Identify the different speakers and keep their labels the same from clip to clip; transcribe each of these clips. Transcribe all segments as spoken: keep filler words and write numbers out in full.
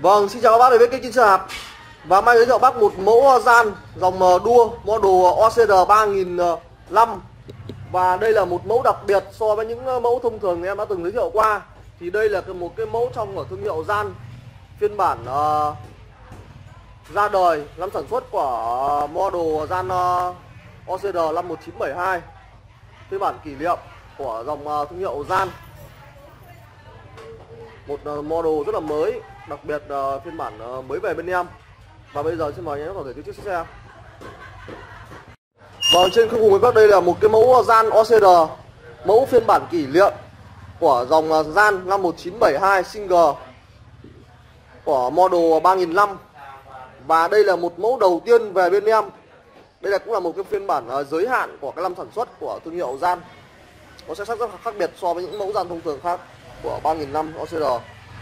Speaker 1: Vâng, xin chào các bác đến với kênh Trên Xe Đạp. Và mai giới thiệu bác một mẫu gian dòng đua model o xê rờ ba nghìn lăm. Và đây là một mẫu đặc biệt so với những mẫu thông thường em đã từng giới thiệu qua. Thì đây là một cái mẫu trong của thương hiệu gian phiên bản uh, ra đời năm sản xuất của model gian uh, o xê rờ năm một chín bảy hai, phiên bản kỷ niệm của dòng uh, thương hiệu gian. Một uh, model rất là mới, đặc biệt uh, phiên bản uh, mới về bên em. Và bây giờ xin mời anh em thể chiếc xe. Vâng, trên khung cùng với bác đây là một cái mẫu gian o xê rờ, mẫu phiên bản kỷ niệm của dòng uh, gian năm một chín bảy hai single của model ba nghìn lăm. Và đây là một mẫu đầu tiên về bên em. Đây là cũng là một cái phiên bản uh, giới hạn của cái năm sản xuất của thương hiệu gian. Nó sẽ sắc rất khác biệt so với những mẫu gian thông thường khác của ba nghìn lăm o xê rờ.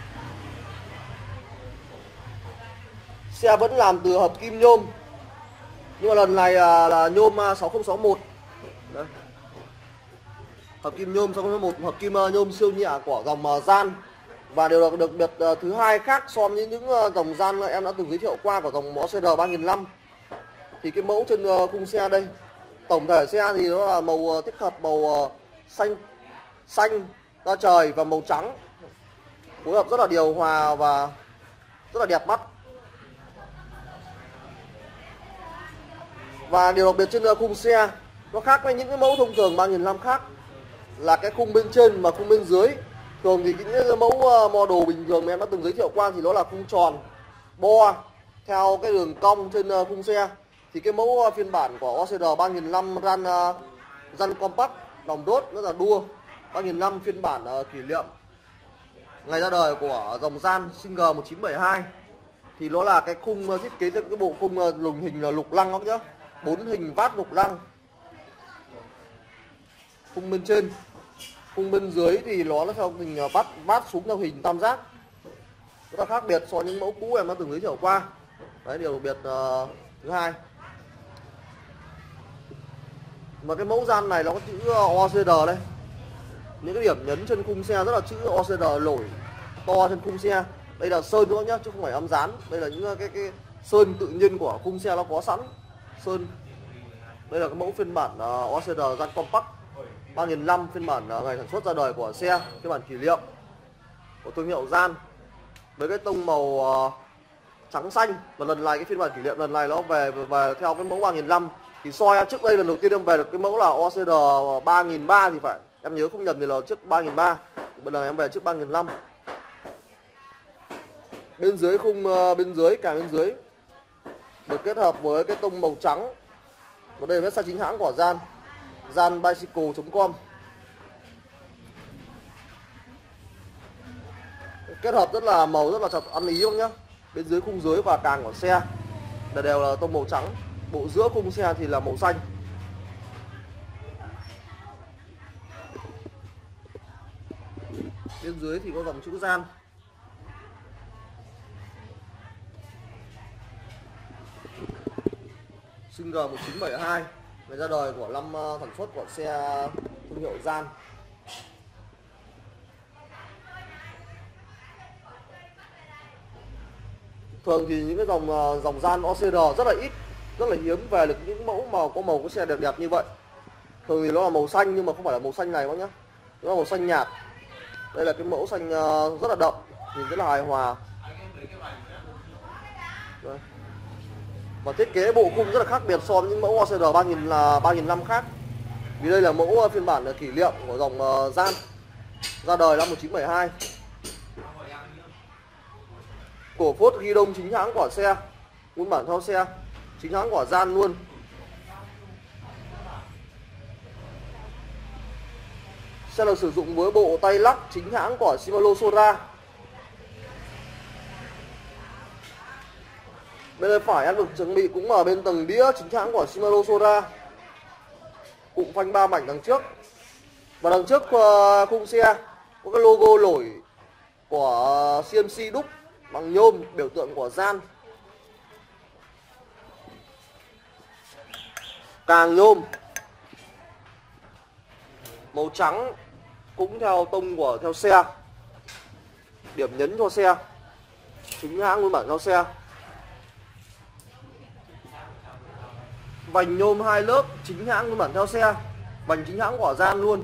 Speaker 1: Xe vẫn làm từ hợp kim nhôm, nhưng mà lần này là, là nhôm sáu không sáu một. Đấy. Hợp kim nhôm sáu không sáu một, hợp kim nhôm siêu nhẹ của dòng gian. Và điều đặc biệt thứ hai khác so với những dòng gian em đã từng giới thiệu qua của dòng o xê rờ ba nghìn lăm, thì cái mẫu trên khung xe đây, tổng thể xe thì nó là màu tích hợp màu xanh xanh da trời và màu trắng, phối hợp rất là điều hòa và rất là đẹp mắt. Và điều đặc biệt trên khung xe nó khác với những cái mẫu thông thường ba nghìn lăm khác là cái khung bên trên và khung bên dưới. Thường thì những cái mẫu model bình thường mà em đã từng giới thiệu qua thì nó là khung tròn bo theo cái đường cong trên khung xe. Thì cái mẫu phiên bản của o xê rờ ba nghìn lăm gian gian compact đồng đốt nó là đua ba nghìn lăm phiên bản kỷ niệm ngày ra đời của dòng gian single một chín bảy hai, thì nó là cái khung thiết kế theo cái bộ khung lùng hình là lục lăng, không nhá, bốn hình vát lục lăng. Khung bên trên, khung bên dưới thì nó là theo hình vát vát xuống theo hình tam giác, rất là khác biệt so với những mẫu cũ em đã từng giới thiệu qua. Đấy, điều đặc biệt uh, thứ hai. Mà cái mẫu gian này nó có chữ o xê rờ đây, những cái điểm nhấn trên khung xe rất là chữ o xê rờ nổi to trên khung xe. Đây là sơn nữa nhá, chứ không phải âm dán. Đây là những cái cái sơn tự nhiên của khung xe nó có sẵn sơn. Đây là cái mẫu phiên bản uh, o xê rờ gian compact ba nghìn lăm, phiên bản uh, ngày sản xuất ra đời của xe, phiên bản kỷ niệm của thương hiệu gian, với cái tông màu uh, trắng xanh. Và lần này cái phiên bản kỷ niệm lần này nó về về theo cái mẫu ba nghìn lăm. Thì soi trước đây lần đầu tiên em về được cái mẫu là o xê rờ ba nghìn ba trăm thì phải, em nhớ không nhầm thì là trước ba nghìn ba trăm. Bây giờ em về trước ba nghìn lăm. Bên dưới khung uh, bên dưới càng bên dưới được kết hợp với cái tông màu trắng. Và đây là website chính hãng của gian, gian bicycle chấm com. Kết hợp rất là màu rất là chặt ăn ý không nhá. Bên dưới khung dưới và càng của xe là đều là tông màu trắng, bộ giữa khung xe thì là màu xanh. Bên dưới thì có dòng chữ gian. Single một chín bảy hai, ngày ra đời của năm sản xuất của xe thương hiệu gian. Thường thì những cái dòng dòng gian o xê rờ rất là ít, rất là hiếm về được những mẫu màu có màu có xe đẹp đẹp như vậy. Thường thì nó là màu xanh nhưng mà không phải là màu xanh này bác nhá, nó là màu xanh nhạt. Đây là cái mẫu xanh rất là đậm, nhìn rất là hài hòa. Đây. Và thiết kế bộ khung rất là khác biệt so với những mẫu o xê rờ ba nghìn là ba nghìn lăm khác. Vì đây là mẫu phiên bản kỷ niệm của dòng uh, gian ra đời năm một chín bảy hai. Cổ phốt ghi đông chính hãng của xe, nguyên bản theo xe, chính hãng của gian luôn. Xe được sử dụng với bộ tay lắc chính hãng của Shimano Sora. Bên đây phải em được chuẩn bị cũng ở bên tầng đĩa chính hãng của Shimano Sora. Cụm phanh ba mảnh đằng trước. Và đằng trước uh, khung xe có cái logo nổi của xê em xê đúc bằng nhôm, biểu tượng của gian. Càng nhôm màu trắng cũng theo tông của theo xe, điểm nhấn cho xe. chính hãng nguyên bản theo xe. Vành nhôm hai lớp chính hãng nguyên bản theo xe, vành chính hãng của Gian luôn.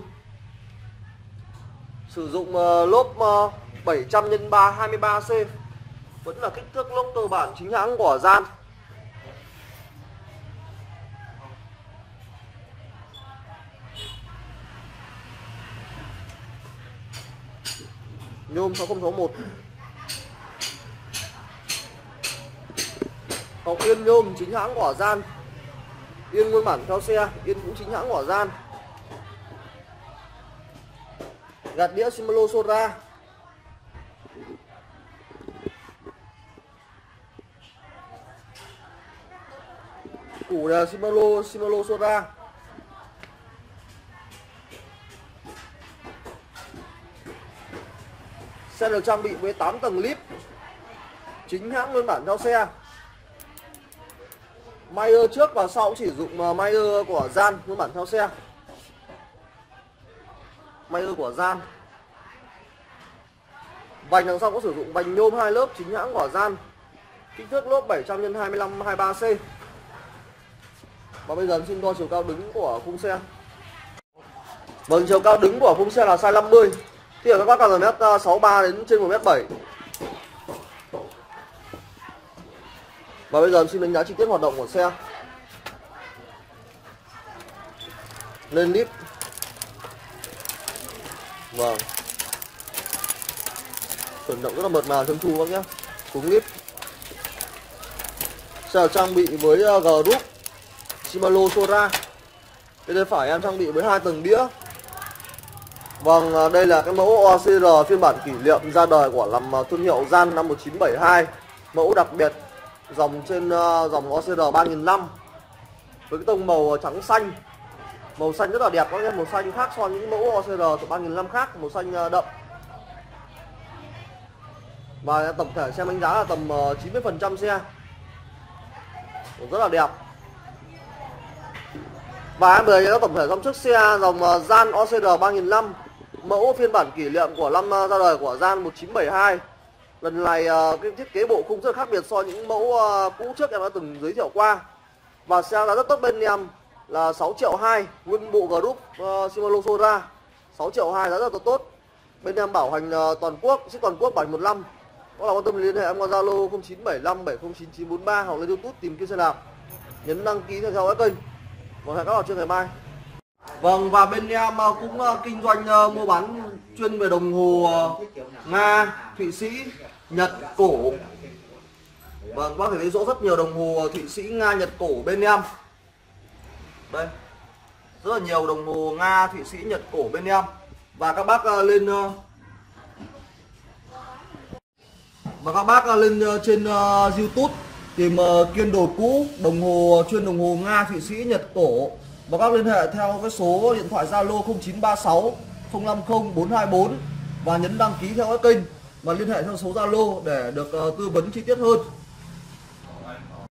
Speaker 1: Sử dụng uh, lốp uh, bảy trăm nhân ba hai mươi ba C, vẫn là kích thước lốp cơ bản chính hãng của Gian. Nhôm sáu không sáu một. Cọc yên nhôm chính hãng của Gian. Yên nguyên bản theo xe, yên cũng chính hãng của Gian. Gạt đĩa Shimano Sora. Củ là Shimano Shimano Sora. Xe được trang bị với tám tầng lip, chính hãng nguyên bản theo xe. Mayer trước và sau chỉ dụng Mayer của Gian nguyên bản theo xe. Mayer của Gian. Vành đằng sau có sử dụng vành nhôm hai lớp chính hãng của Gian. Kích thước lốp bảy trăm nhân hai mươi lăm hai mươi ba C. Và bây giờ xin đo chiều cao đứng của khung xe. Vâng, chiều cao đứng của khung xe là size năm mươi. Thì ở các bác là mét sáu mươi ba đến trên một mét bảy. Và bây giờ em xin đánh giá chi tiết hoạt động của xe. Lên lip. Vâng. Chuyển động rất là mượt mà, trơn tru bác nhé. Xuống lip. Xe được trang bị với G-Group Shimano Sora. Bên tay phải em trang bị với hai tầng đĩa. Vâng, đây là cái mẫu o xê rờ phiên bản kỷ niệm ra đời của làm thương hiệu Gian năm một chín bảy hai. Mẫu đặc biệt dòng trên uh, dòng o xê rờ ba nghìn năm với cái tông màu trắng xanh. Màu xanh rất là đẹp các em, màu xanh khác so với những mẫu o xê rờ từ ba nghìn năm khác, màu xanh uh, đậm. Và tổng thể xem đánh giá là tầm uh, chín mươi phần trăm xe. Rất là đẹp. Và em vừa thấy tổng thể dòng chiếc xe dòng uh, Gian o xê rờ ba nghìn năm, mẫu phiên bản kỷ niệm của năm uh, ra đời của Gian một chín bảy hai. Lần này uh, cái thiết kế bộ khung rất khác biệt so với những mẫu uh, cũ trước em đã từng giới thiệu qua. Và xe giá rất tốt bên em là sáu triệu hai, nguyên bộ Group uh, Shimano Sora. sáu triệu hai giá rất là tốt. Bên em bảo hành uh, toàn quốc, ship toàn quốc bảy một năm. Có là quan tâm liên hệ em qua Zalo không chín bảy năm bảy không chín chín bốn ba hoặc lên YouTube tìm kiếm xe nào. Nhấn đăng ký theo dõi kênh. Và hẹn các bạn trước ngày mai. Vâng, và bên em uh, cũng uh, kinh doanh uh, mua bán chuyên về đồng hồ uh, Nga, Thụy Sĩ, Nhật, cổ. Vâng, bác thể thấy rõ rất nhiều đồng hồ Thụy Sĩ, Nga, Nhật, cổ bên em. Đây, rất là nhiều đồng hồ Nga, Thụy Sĩ, Nhật, cổ bên em. Và các bác uh, lên uh, và các bác uh, lên uh, trên uh, YouTube tìm uh, Kiên đồ cũ, đồng hồ chuyên đồng hồ Nga, Thụy Sĩ, Nhật, cổ. Và các liên hệ theo cái số điện thoại Zalo không chín ba sáu không năm không bốn hai bốn và nhấn đăng ký theo cái kênh và liên hệ theo số Zalo để được uh, tư vấn chi tiết hơn.